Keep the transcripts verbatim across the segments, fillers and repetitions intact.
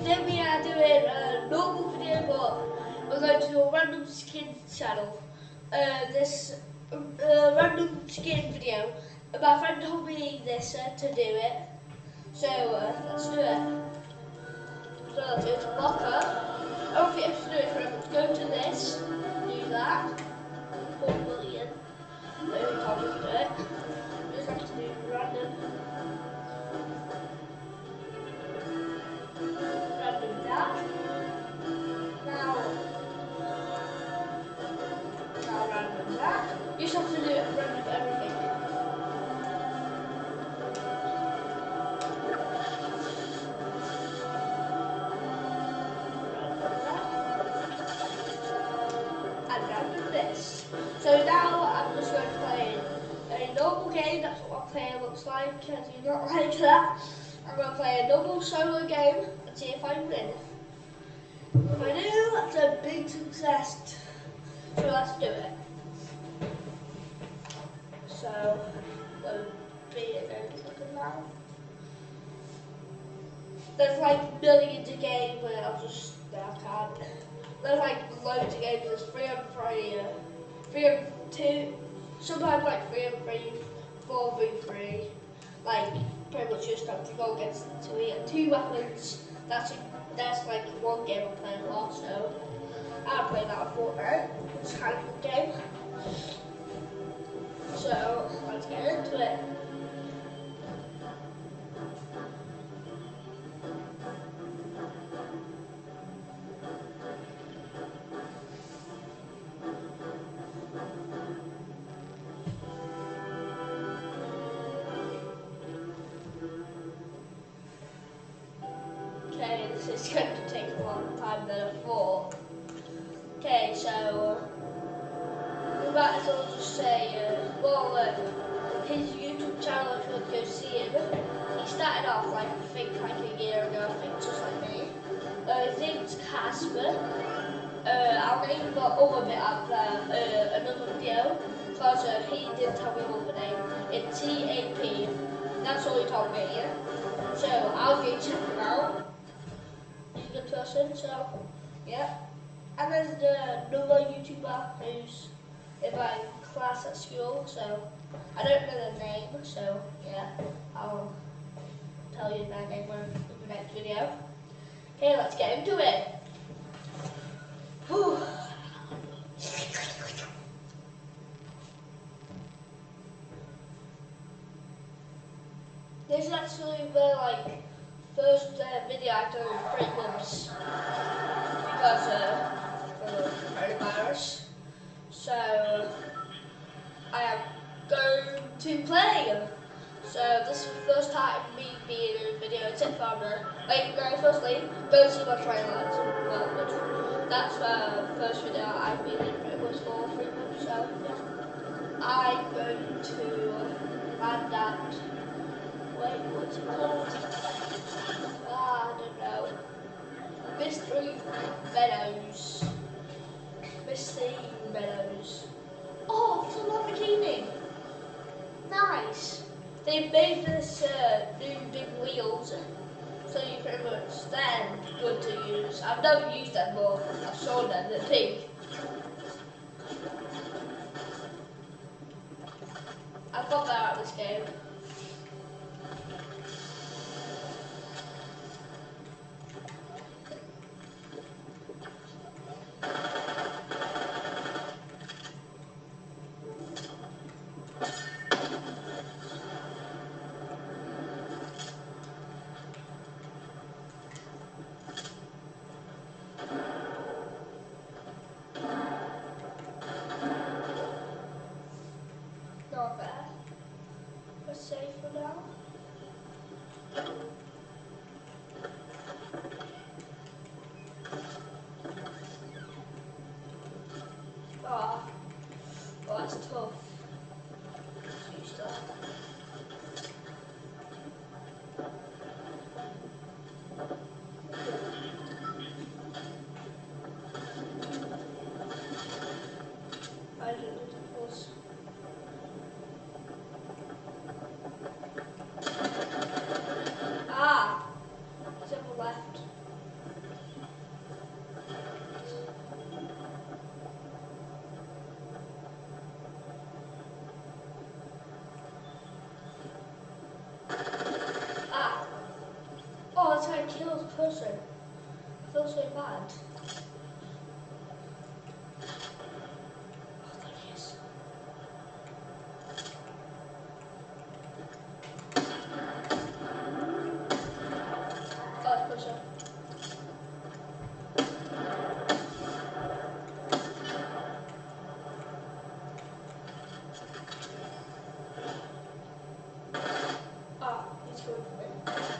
today we are doing a normal video, but we're going to do a random skin channel. Uh, this uh, random skin video. My friend told me this uh, to do it, so uh, let's do it. So let's go to Locker. Everything you have to do is remember, go to this, do that, four million. The only time you can do it. You just have to do random. Random that. Now, now random that. You just have to do it random everything. And random this. So now I'm just going to play a normal game. That's what my player looks like. I do not like that. I'm going to play a normal solo game and see if I win. If I do, that's a big success. So let's do it. So, go be it now. There's like millions of games, but I'll just, no, I can't. There's like loads of games. There's three on three, uh, three on two, sometimes like three on three, four v three. Like pretty much just have to go against two, uh, two weapons. That's a, that's like one game I'm playing a lot. So I'll play that with Fortnite. It's kind of a good game. So let's get into it. Okay, this is going to take a long time than I thought. Okay, so we might as well just say, uh, well, uh, his YouTube channel, if you want to go see him, he started off like, I think like a year ago, I think just like me. Uh, his name's Casper. Uh, I'll name the other bit up there, uh, another video, because uh, he did tell me the other name. It's T A P. That's all he told me, yeah? So I'll go check him out. He's a good person, so yeah. And there's the another YouTuber who's in my class at school, so I don't know their name, so yeah, I'll tell you their name in the next video. Okay, let's get into it. Whew. This is actually the like first uh, video I've done in three months because uh, of coronavirus. So I am going to play. So this is the first time me being in a video except for the wait no firstly go see my trailer. Well, that's the first video I've been in. It was for three months. So yeah, I'm going to land at. Wait, what's it called? Ah, I don't know. Mystery Meadows. Mystery Meadows. Oh, it's a Lamborghini. Nice. They've made this uh, new big wheels, so you pretty much they're good to use. I've never used them, but I've saw them. They're big. I've got that out of this game. feel so bad. Oh, there he is. Oh, it's closer. Ah, he's going for me.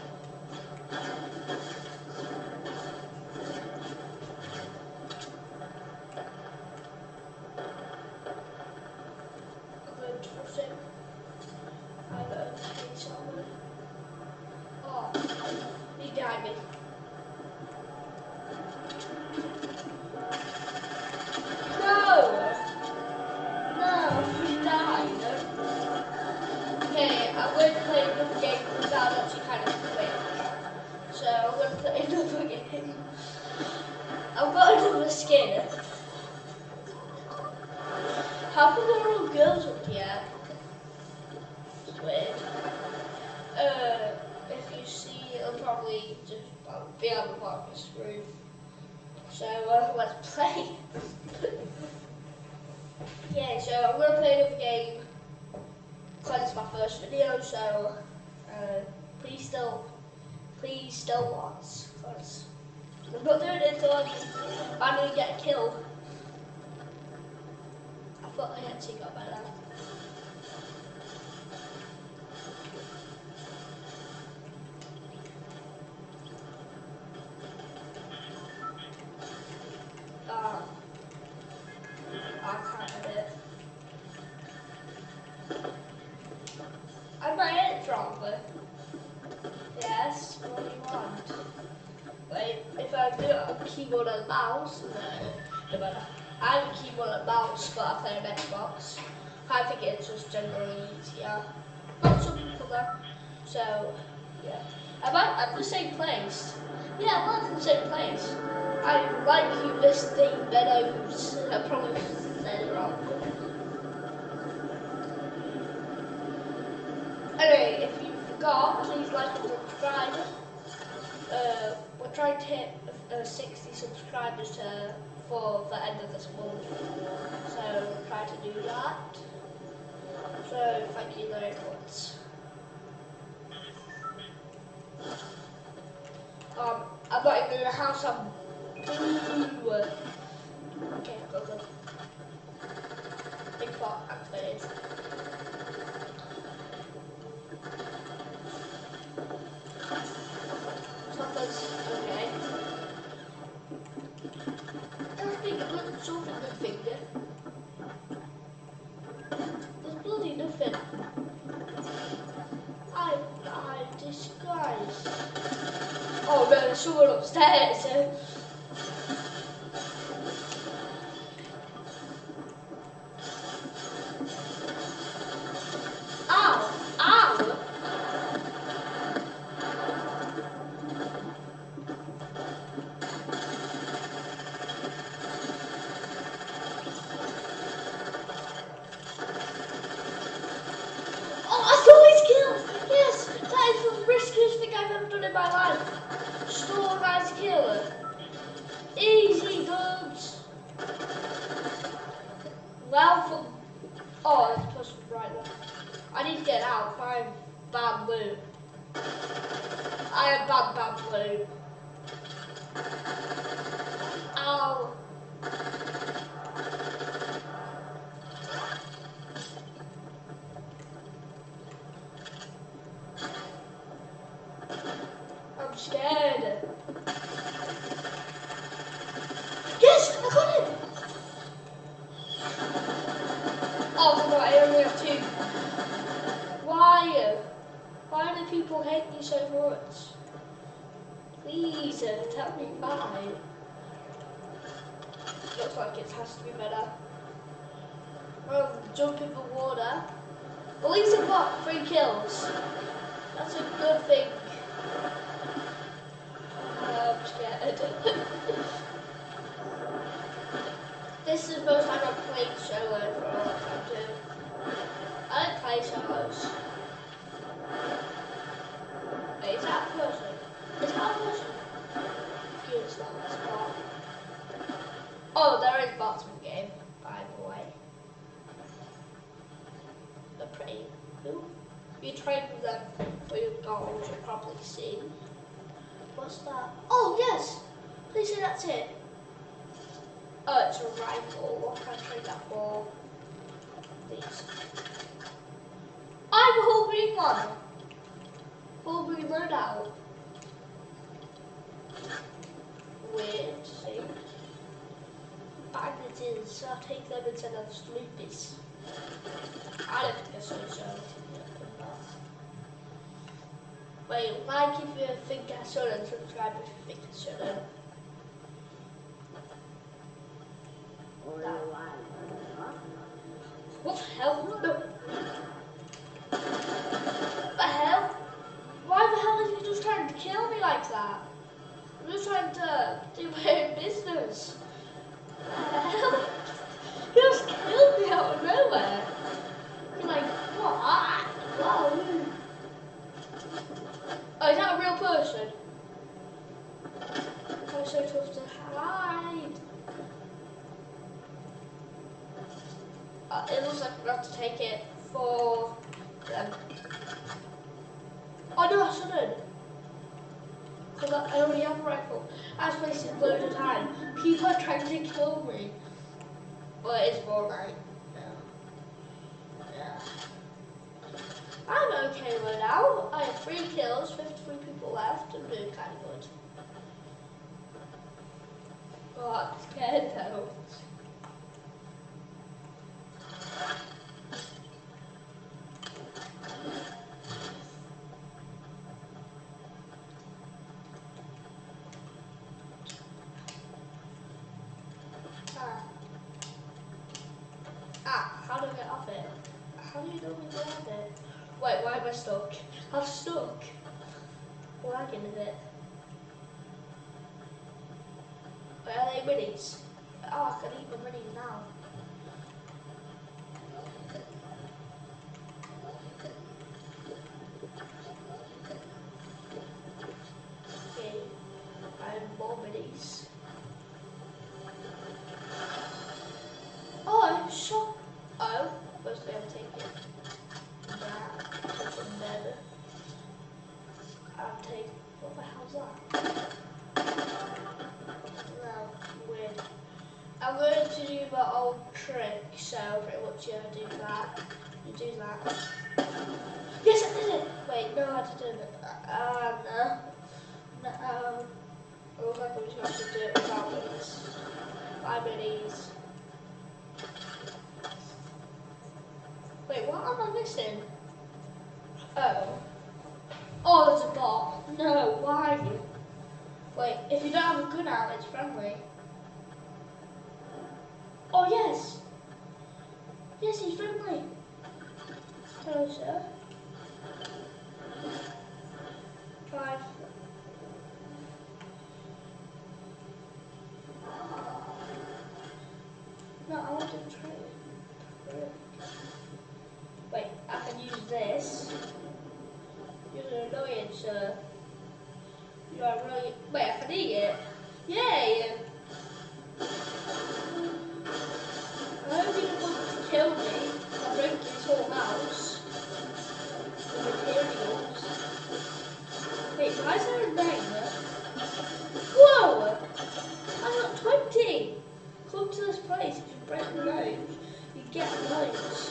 I'm going to push him. I have an okay somewhere. Oh, he's behind me. No! No, he died. Okay, I'm going to play another game because that was actually kind of quick. So I'm going to play another game. I've got another skin. How come there are all girls up here? It's weird. Uh, if you see, it'll probably just well, be on the podcast roof. So uh, let's play. Yeah, so I'm going to play another game because it's my first video, so uh, please still, please still watch, because I'm not doing it until I finally get a kill. I thought I actually got better. Ah, I can't edit. I might edit wrongly. Yes, what do you want? Wait, if I do it on keyboard and mouse, no, no matter. I have a keyboard and mouse, but I play on Xbox. I think it's just generally easier. Not some people though. So, yeah. Am I at the same place? Yeah, I'm at the same place. I like you missed the meadows. I probably said it wrong. Anyway, if you forgot, please like and subscribe. Uh, we're trying to hit uh, sixty subscribers to, for the end of this month, so try to do that. So thank you very much. Um, I'm not even in the house. I'm. Ooh. Okay, go go. Big pot activated. Something's okay. That's big, good, something good thing there. There's bloody nothing. I, I disguise. Oh no, there's someone upstairs. Ow! Ow! Oh, I saw his kill! Yes! That is the riskiest thing I've ever done in my life. Store guy's kill. Easy goods. Well, for... Oh, there's a person right there. I need to get out. Find bad loot. I have bad, bad loot. Ow. I'm scared. Yes, I got him. Oh, no, I only have two. Why? Why do people hate me so much? Please, uh, tell me why. Looks like it has to be better. Oh, jump in the water. At least I've got three kills. That's a good thing. Oh, I'm scared. This is the first time I've played solo for a long time too. I don't play solos. Wait, is that a person? Is that a person? Yes, that is. goals you'll probably see. What's that? Oh yes! Please say that's it. Oh, it's a rifle. What can I trade that for? These. I'm a whole green one. Whole green loadout. Weird, see? Bandages, so I'll take them instead of sleepies. I don't think that's so so. Wait, like if you think I should and subscribe if you think I shouldn't. What the hell? No. What the hell? Why the hell are you just trying to kill me like that? I'm just trying to do my own business. What the hell? You just killed me out of nowhere. You're like, what? Whoa. Oh, is that a real person? I'm so tough to hide. Uh, it looks like we're going to have to take it for them. Oh no, I shouldn't. Because I already have a rifle. I've placed it loads of time. People are trying to kill me. Well, it is Fortnite. Yeah. Yeah. I'm okay right now. I have three kills, fifty-three people left. I'm doing kind of good. Oh, I'm scared though. Ah, how do I get off it? How do you normally get off it? Wait, why am I stuck? I'm stuck. Lagging is it? Wait, are they minis? Oh, I can eat my minis now. Okay, I have more minis. Oh, I'm shocked. Oh, firstly I'm taking that, and then I'll take, what the hell's that? Well, weird. I'm going to do my old trick, so pretty much you do that, you do that. Yes, I did it! Wait, no, I didn't. Uh, no. No. It looks like I'm just going to have to do it without minis. Five minis. Wait, what am I missing? Oh. Oh, there's a bot. No, why? Wait, if you don't have a gun out, it's friendly. Oh, yes. Yes, he's friendly. Hello, sir. Five. No, I want to try it. Wait, I can use this. You're annoying, sir. You are really. Wait, I can eat it. Yay! I don't think it wants to kill me. I'll break his whole house. The materials. Wait, why is there a name? Whoa! I got twenty! Come to this place, if you break the nose, you get loads.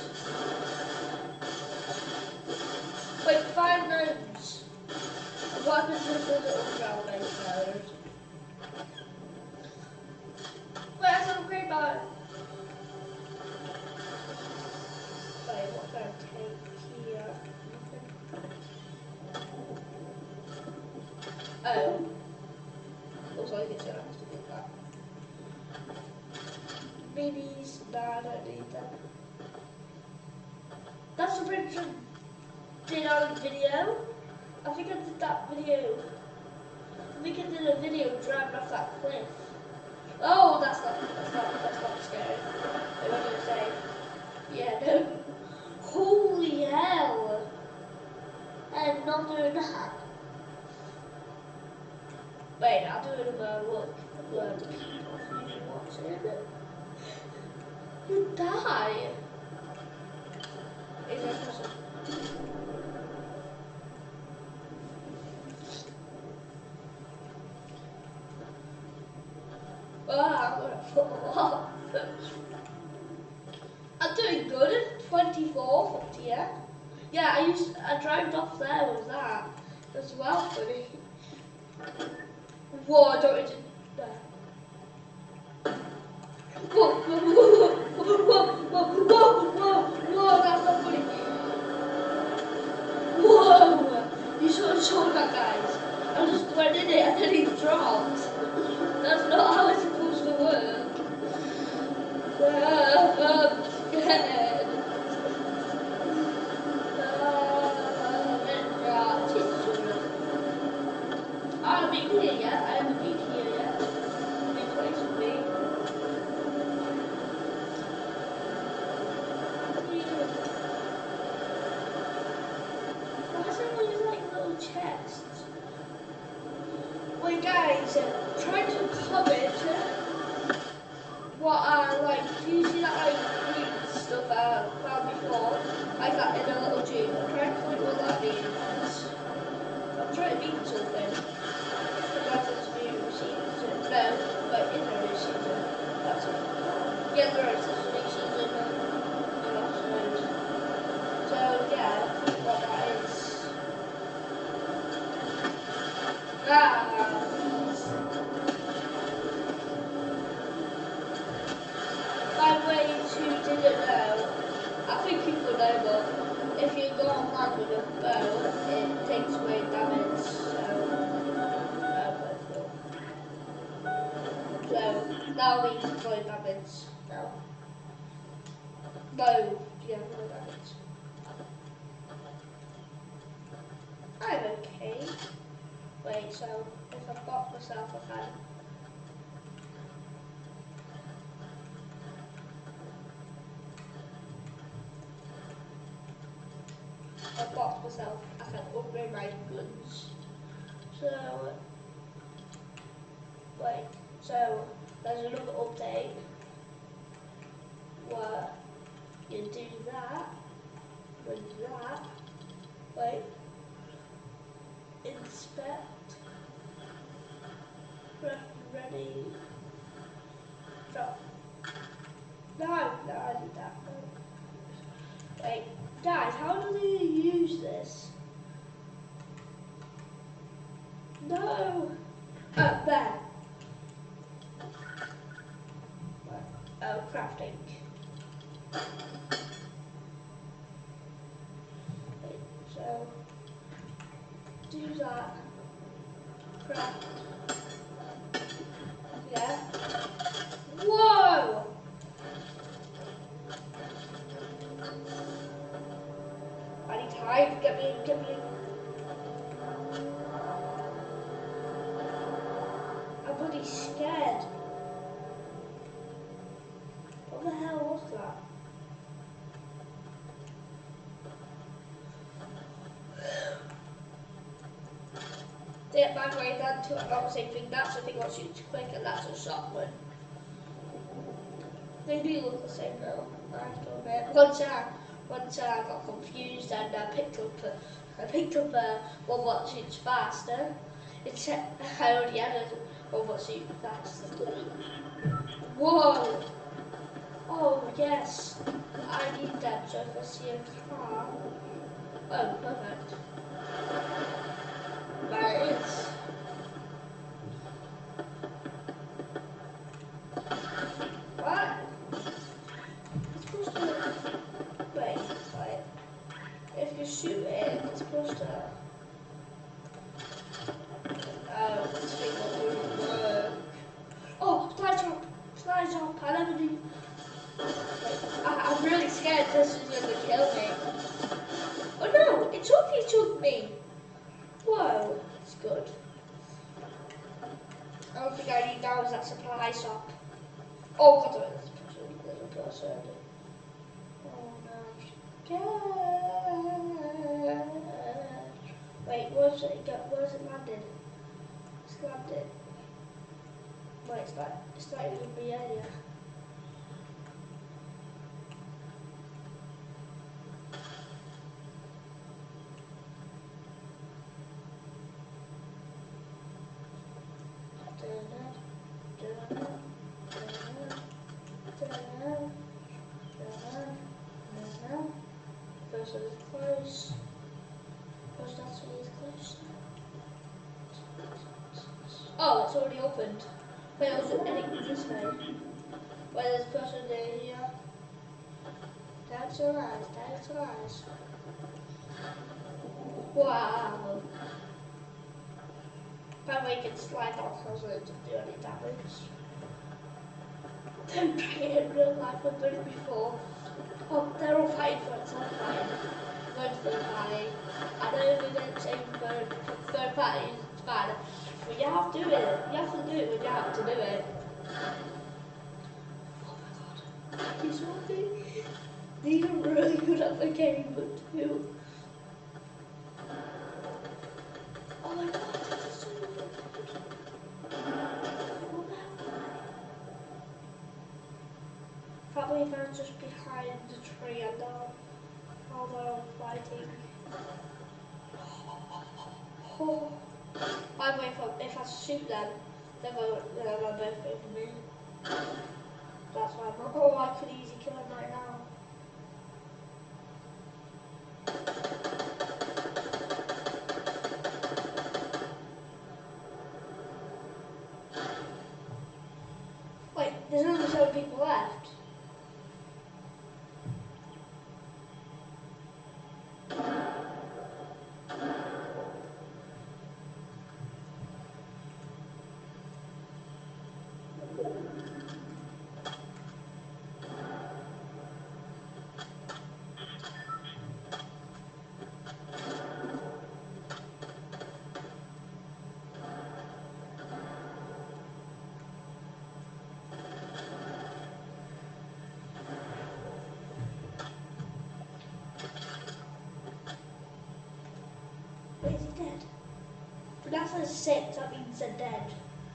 Wait, five gnomes. What happens if there's an underground base node? Wait, I saw a great bar. Wait, what can I take here? Oh. Looks like it's gonna have to do that. Minis, nah, I don't need them. That's the bridge I did on a video. I think I did that video. I think I did a video driving off that cliff. Oh, that's not, that's not, that's not scary. What am I going to say? Yeah, no. Holy hell. I'm not doing that. Wait, I'll do another look. Learn people watching it. You die. Is there a person? I'm gonna put a lot. I'm doing good at twenty-four yeah. Yeah, I used I drove off there with that as well, funny. Whoa, I don't need to. Whoa, whoa, whoa, whoa, whoa, whoa, whoa, whoa, that's not funny. Whoa, you should have shown that, guys. I just went in it and then he dropped. That's not how it's supposed to work. Uh, I'm scared. Uh, yeah, I haven't been here yet. I haven't been here yet. New place for me. Why is there always like little chests? Wait, guys, uh, try to comment what I like. Do you see that like green stuff I found before? Like that in a little tube. I'm trying to find what that means. I'm trying to mean something. That's a new season. No, but in a new season. That's it. Yeah, there is a new season. New episodes. So yeah, what that is. Ah. By the way, who didn't know, I think people know, but if you go on land with a bow, it takes away damage. So, uh, but cool. So now we can avoid damage. No. No, yeah, no damage. I'm okay. Wait, so if I've got myself a can. I've got myself, I can upgrade my guns. So, wait, so there's another update where you do that, with that, wait, inspect, ready, drop. No, no, I did that. Wait, guys, how do they use this? No! Oh, there. Oh, crafting. Wait, so, do that. Craft. Yeah. Whoa! I need time. Get me in, get me in. I'm bloody scared. What the hell was that? Yeah, by the way, that's not the same thing. That's the thing that shoots quick, and that's a shotgun. They do look the same though, I have to admit. Once I, once I got confused and I picked up, a, I picked up a one that shoots faster. It's, I already had a one that shoots faster. Whoa! Oh yes, I need that. So if I see a car, oh perfect. There it is. What? It's supposed to. Wait, wait. If you shoot it, it's supposed to. Oh, this thing won't work. Oh, slide jump! Slide jump! I never do. I, I'm really scared this is going to kill me. Oh no! It totally took me! Whoa, it's good. I don't think I need that was that supply shop. Oh god, there's a person. There's a person. Oh no, I'm scared. Wait, where's it go? Where's it landed? It's landed. Wait, it's not, it's not even in the area. person is close. Because that's where he's close. Oh, it's already opened. Wait, was it heading this way? Where there's a person there here. That's your eyes, that's your eyes. Wow. By the way, you can slide down hills and it doesn't do any damage. Don't try it in real life, I've done it before. Oh, they're all fighting for it, so I'm fine. I'm going to third party. I know we didn't say third, third party is bad, but you have to do it. You have to do it when you have to do it. Oh my god. He's running. These are really good at the game, but too. Oh my god, this is so good. Oh no. Probably if I was just behind the tree and now while they're all fighting. Oh. By the way, if I, if I shoot them, then they'll, they'll both go for me. That's why I'm not. Oh, I could easily kill him right now. Wait, there's only seven people left. Wait, is he dead? But that says six, that means they're dead.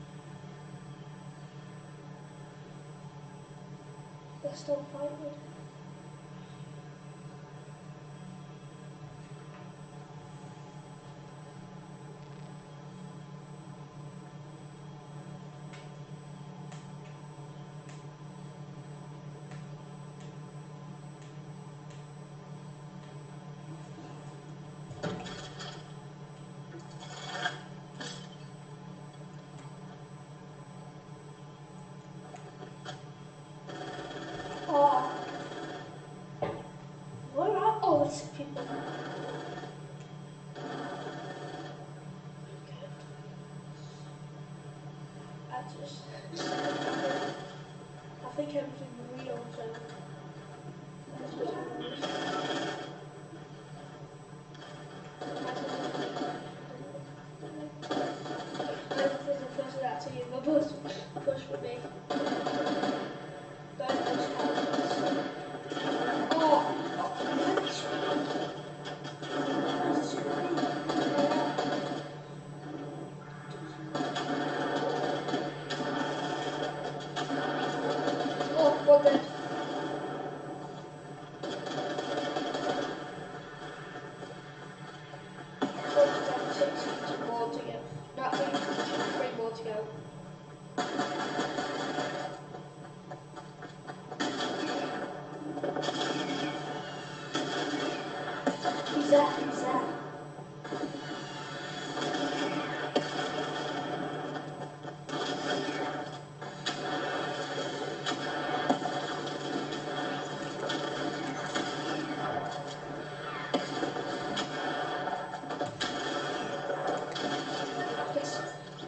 They're still fighting. Oh. Where are all these people? I just, I think everything's real, so let's just have a look. I think there's a person actually in the bus push for me. Don't push happens. Oh, oh, it's oh, what the? Six more to go. Not three, three more to go. Who's that? Who's that? Yes.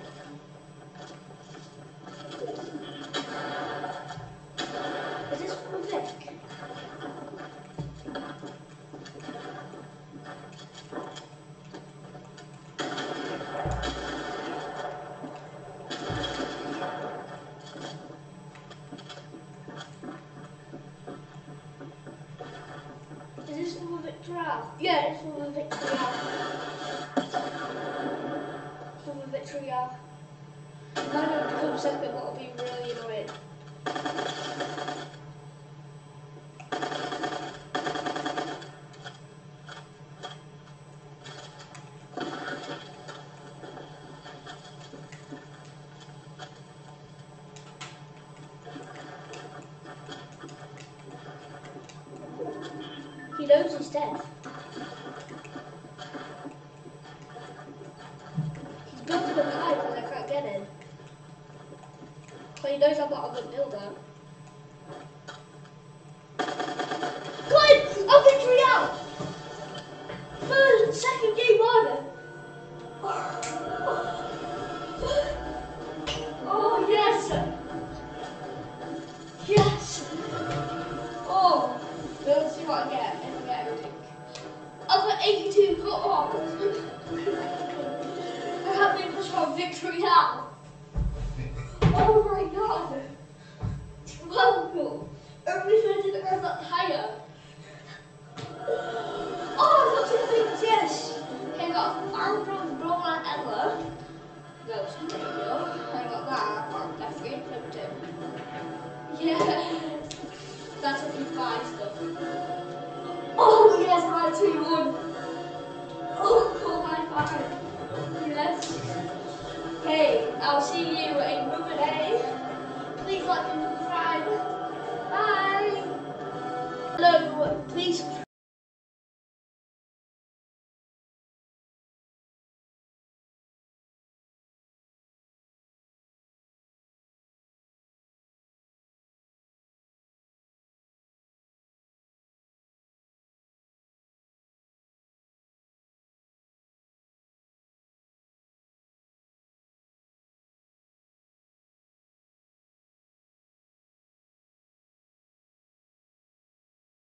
Is this from Vic? Is this from the Victorial? Yeah, it's from the Victorial. From the Victorial. If I don't become second, that'll be really annoying. He knows he's dead. to the pipe because I can't get in. So he knows I'm not a good builder. Good! A victory out! Third, second game on. Oh yes! Yes! Oh, let's see what I get if I get everything. I've got eighty-two cut off. I have been pushed for victory now. Oh my god! Wow! Everything didn't have that higher. Oh, I got two things, yes! Okay, I got a Iron Bronze Brawler Ever. Those, there you go. I got that. Oh, that's three flipped in. Yeah! That's what you buy stuff. Oh, yes, I two one. Oh, oh my five. Yes. Hey, I'll see you another day. Please like and subscribe. Bye. Hello, please subscribe.